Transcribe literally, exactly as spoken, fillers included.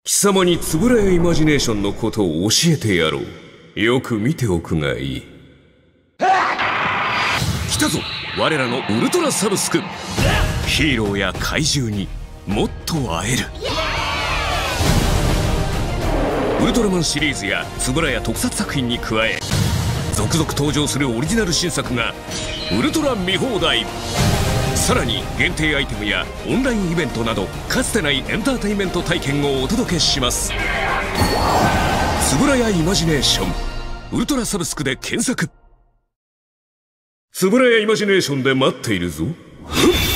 貴様に円谷イマジネーションのことを教えてやろう。よく見ておくがいい。来たぞ、我らのウルトラサブスク。ヒーローや怪獣にもっと会える。ウルトラマンシリーズや円谷特撮作品に加え、続々登場するオリジナル新作がウルトラ見放題。さらに限定アイテムやオンラインイベントなど、かつてないエンターテインメント体験をお届けします。円谷イマジネーション、ウルトラサブスクで検索。円谷イマジネーションで待っているぞ。